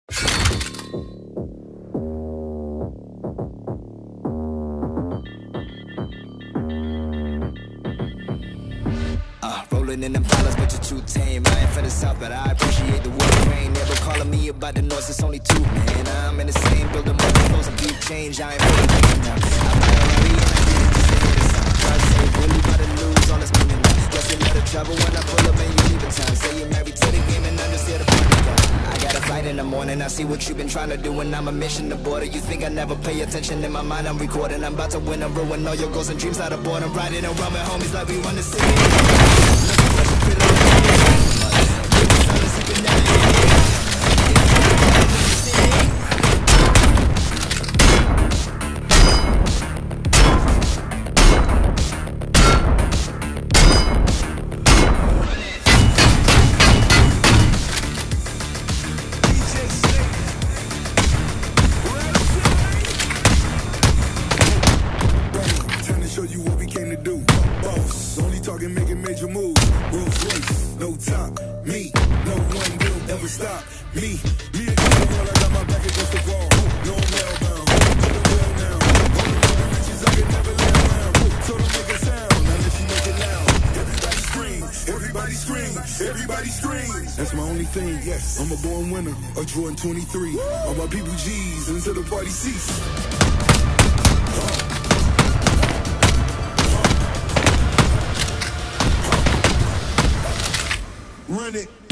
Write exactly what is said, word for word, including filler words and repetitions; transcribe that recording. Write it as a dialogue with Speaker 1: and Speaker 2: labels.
Speaker 1: Uh, rolling in them dollars, but you're too tame. I ain't for the south, but I appreciate the wood grain. Never calling me about the north, it's only two, man. I'm in the same building, but close and deep change. I ain't for the pain now. I'm not already, and I did it just to hear the sound. Try to say, really about to lose all this money now. Guess you know the trouble when I pull up and you leave in town. Say you're married to the game and I'm just here to party down. I got a flight in the morning, I see what you've been trying to do, and I'm a mission to border. You think I never pay attention? In my mind I'm recording. I'm about to win and ruin all your goals and dreams out of boredom. Riding around with homies like we want to see
Speaker 2: you what we came to do. Boss, only talking, making major moves. Rolls Royce, no top. Me, no one will ever stop. Me, me against the wall, I got my back against the wall. No, I'm hellbound. To the well now. All the bitches I can never lay around. So don't make a sound, unless you make it loud. Everybody scream, everybody scream, everybody scream. That's my only thing, yes. I'm a born winner, a Jordan twenty-three. All my people G's until the party cease. Uh. Run it.